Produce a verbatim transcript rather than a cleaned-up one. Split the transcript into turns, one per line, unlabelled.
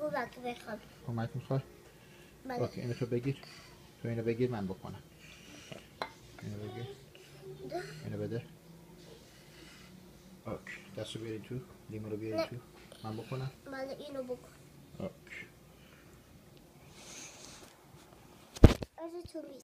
کمک بخوام.
کمک میخوای؟
بله.
اوکی اینو تو بگیر. تو اینو بگیر من بکنم. اینو بگیر. اینو بده. اوکی دستو بیاری تو. لیمو رو بیاری تو. من بکنم.
بله اینو بکن.
اوکی.
از تو